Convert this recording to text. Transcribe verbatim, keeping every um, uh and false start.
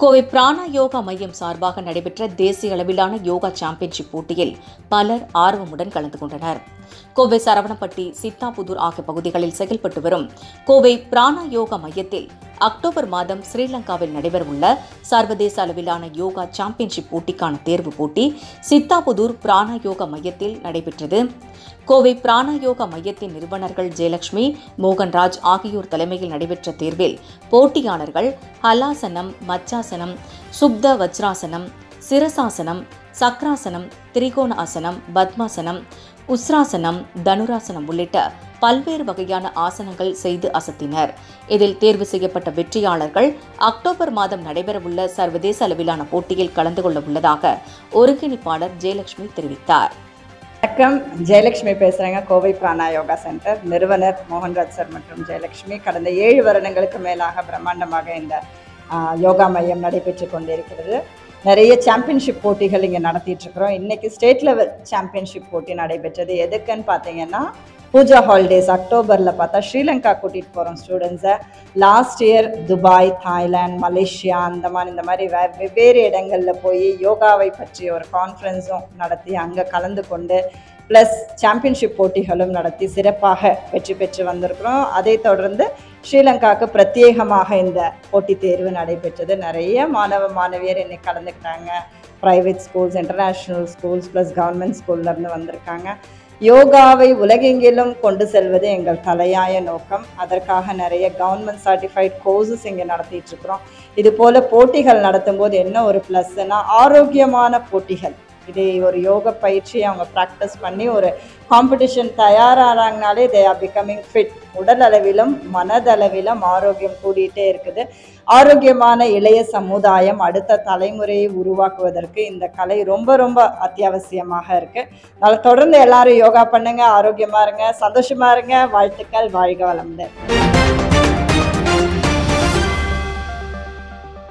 கோவை பிராணா யோகா மையம் சார்பாக நடைபெற்ற தேசிய அளவிலான யோகா சாம்பியன்ஷிப் போட்டியில் பலர் ஆர்வமுடன் கலந்து கொண்டனர். கோவை சரவணப்பட்டி, சித்தாபுதூர் ஆகிய பகுதிகளில் செயல்பட்டு வரும் கோவை பிராணா யோகா மையத்தில் அக்டோபர் மாதம் ஸ்ரீலங்காவில் நடைபெறவுள்ள சர்வதேச அளவிலான யோகா சாம்பியன்ஷிப் போட்டிக்கான தேர்வு போட்டி சித்தாபுதூர் பிராணா யோகா மையத்தில் நடைபெற்றது. கோவை பிராணா யோகா மையத்தின் நிறுவனர்கள் ஜெயலட்சுமி, மோகன்ராஜ் ஆகியோர் தலைமையில் நடைபெற்ற தேர்வில் போட்டியாளர்கள் ஹலாசனம், மச்சாசனம், சுப்த வஜ்ராசனம், சிரசாசனம், சக்ராசனம், திரிகோண ஆசனம், பத்மாசனம், உஸ்ராசனம், தனுராசனம் உள்ளிட்ட பல்வேறு வகையான ஆசனங்கள் செய்து அசத்தினர். இதில் தேர்வு செய்யப்பட்ட வெற்றியாளர்கள் அக்டோபர் மாதம் நடைபெறவுள்ள சர்வதேச அளவிலான போட்டியில் கலந்து கொள்ள உள்ளதாக ஒருங்கிணைப்பாளர் ஜெயலட்சுமி தெரிவித்தார். வணக்கம், ஜெயலட்சுமி பேசுகிறேங்க. கோவை பிராணா யோகா சென்டர் நிறுவனர் மோகன்ராஜ் சார் மற்றும் ஜெயலட்சுமி கடந்த ஏழு வருடங்களுக்கு மேலாக பிரம்மாண்டமாக இந்த யோகா மையம் நடைபெற்று கொண்டிருக்கிறது. நிறைய சாம்பியன்ஷிப் போட்டிகள் இங்கே நடத்திட்டு இருக்கிறோம். இன்னைக்கு ஸ்டேட் லெவல் சாம்பியன்ஷிப் போட்டி நடைபெற்றது. எதுக்குன்னு பார்த்தீங்கன்னா, பூஜா ஹாலிடேஸ் அக்டோபரில் பார்த்தா ஸ்ரீலங்கா கூட்டிகிட்டு போகிறோம் ஸ்டூடெண்ட்ஸை. Last year Dubai, Thailand, Malaysia அந்த மாதிரி இந்த மாதிரி வே வெவ்வேறு இடங்களில் போய் யோகாவை பற்றி ஒரு கான்ஃபரன்ஸும் நடத்தி அங்கே கலந்து கொண்டு ப்ளஸ் சாம்பியன்ஷிப் போட்டிகளும் நடத்தி சிறப்பாக வெற்றி பெற்று வந்திருக்கிறோம். அதை தொடர்ந்து ஸ்ரீலங்காவுக்கு பிரத்யேகமாக இந்த போட்டித் தேர்வு நடைபெற்றது. நிறைய மாணவ மாணவியர் இன்னைக்கு கலந்துக்கிட்டாங்க. Private schools, international schools plus government ஸ்கூல்லேருந்து வந்திருக்காங்க. யோகாவை உலகெங்கிலும் கொண்டு செல்வது எங்கள் தலையாய நோக்கம். அதற்காக நிறைய கவர்மெண்ட் சர்டிஃபைட் கோர்சஸ் இங்கே நடத்திட்டு இருக்கிறோம். இது போல் போட்டிகள் நடத்தும் போது என்ன ஒரு ப்ளஸ்னா, ஆரோக்கியமான போட்டிகள். இதை ஒரு யோக பயிற்சி அவங்க ப்ராக்டிஸ் பண்ணி ஒரு காம்படிஷன் தயாராகிறாங்கனாலே தே ஆர் பிகமிங் ஃபிட். உடல் அளவிலும் மனதளவிலும் ஆரோக்கியம் கூடிட்டே இருக்குது. ஆரோக்கியமான இளைய சமுதாயம், அடுத்த தலைமுறையை உருவாக்குவதற்கு இந்த கலை ரொம்ப ரொம்ப அத்தியாவசியமாக இருக்குது. அதனால் தொடர்ந்து எல்லாரும் யோகா பண்ணுங்க, ஆரோக்கியமாக இருங்க, சந்தோஷமாக இருங்க. வாழ்த்துக்கள், வாழ்க வளமுடன்.